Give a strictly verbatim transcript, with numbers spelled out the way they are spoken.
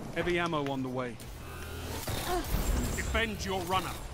Heavy ammo on the way. Defend your runner.